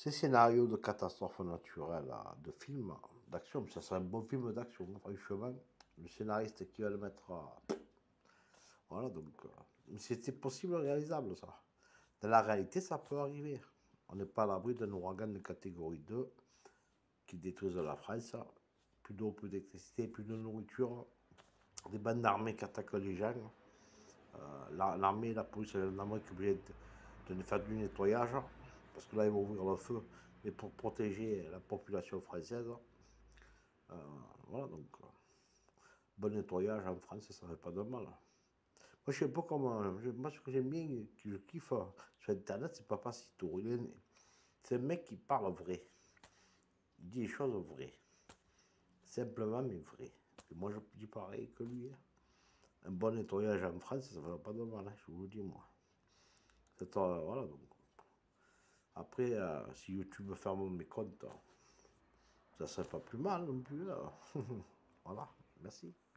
Ces scénarios de catastrophes naturelles, de films d'action, ça serait un bon film d'action, franchement. Le scénariste qui va le mettre. Voilà, donc. Mais c'était possible, réalisable, ça. Dans la réalité, ça peut arriver. On n'est pas à l'abri d'un ouragan de catégorie 2 qui détruise la France. Plus d'eau, plus d'électricité, plus de nourriture. Des bandes d'armées qui attaquent les gens. L'armée, la police et la gendarmerie qui sont obligés de faire du nettoyage. Parce que là, ils vont ouvrir le feu. Mais pour protéger la population française. Voilà, donc. Bon nettoyage en France, ça ne fait pas de mal. Moi, je suis un peu comme. Moi, ce que j'aime bien, que je kiffe sur Internet, c'est Papa Cito. C'est un mec qui parle vrai. Il dit les choses vraies. Simplement, mais vraies. Et moi, je dis pareil que lui. Un bon nettoyage en France, ça ne fait pas de mal, je vous le dis, moi. Voilà, donc. Après, si YouTube ferme mes comptes, ça serait pas plus mal non plus. Voilà, merci.